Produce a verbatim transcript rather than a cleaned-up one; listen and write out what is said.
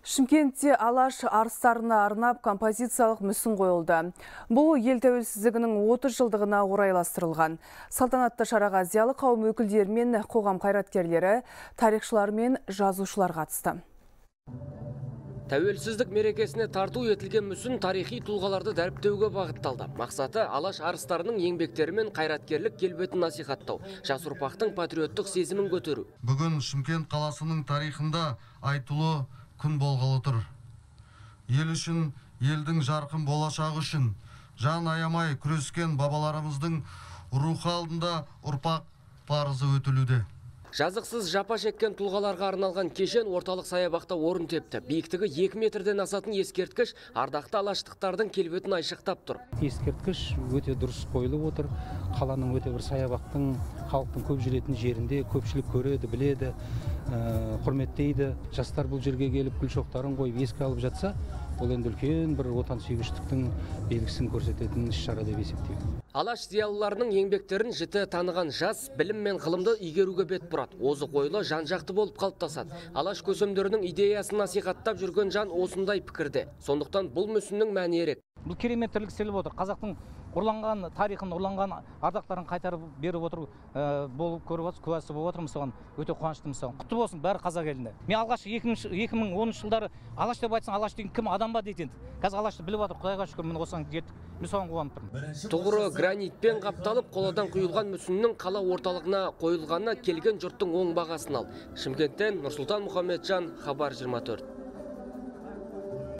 Шымкентте Алаш арыстарына арнап композициялық мүсін қойылды. Бұл ел тәуелсіздігінің отыз жылдығына орайластырылған. Салтанатты шараға зиялы қауым өкілдері мен қоғам қайраткерлері, тарихшылар мен жазушылар қатысты. Тәуелсіздік мерекесіне тарту етілген мүсін тарихи тұлғаларды дәріптеуге бағытталды. Мақсаты Алаш арыстарының еңбектері мен қайраткерлік келбетін насихаттау, жас ұрпақтың патриоттық сезімін көтеру. Бүгін Шымкент қаласының тарихында айтулы күн болғалы тұр. Ел үшін, елдің жарқын болашағы үшін жан аямай күрескен бабаларымыздың рухы алдында ұрпақ парызы өтілуде. Жазықсыз жапа шеккен тұлғаларға арналған кешен орталық саябақта орын тепті. Биіктігі екі метрден асатын ескерткіш ардақты алаштықтардың келбетін айшықтап тұр. Ескерткіш өте дұрыс қойылып отыр. Қаланың өте бір саябақтың, халықтың көп жүретін жерінде көпшілік көреді, біледі, құрметтейді. Жастар бұл жерге келіп гүл шоқтарын қойып еске алып жатса, бұл енді үлкен бір отансүйгіштіктің белгісін көрсететін іс-шара деп есептеймін. Алаш зиялыларының еңбектерін жіті таныған жас білім мен ғылымды игеруге бет бұрады. Озық ойлы, жан-жақты болып қалыптасады. Алаш көсемдерінің идеясын насихаттап жүрген жан осындай пікірде. Сондықтан бұл мүсіннің мәні ерек. Бұл керемет тірілгіселіп отыр. Қазақтың ұрланған тарихын, ұрланған ардақтарын қайтарып беріп отыр, болып көріп отыр, куәсі болып отыр. Соған өте қуаныштымын. Соған құтты болсын бәрі қазақ елінде. Мен алғаш екі мың оныншы жылдары Алаш деп айтсаң, Алаш деген кім, адам ба дейтін. Қазір Алашты біліп отыр, Құдайға шүкір, міне осыған жеттік. Мен соған қуанып тұрмын. Тұғыры гранитпен қапталып, қоладан құйылған мүсіннің қала орталығына қойылғаны келген жұрттың оң бағасын ал. Шымкенттен Нұрсұлтан Мұхамеджан, Хабар жиырма төрт.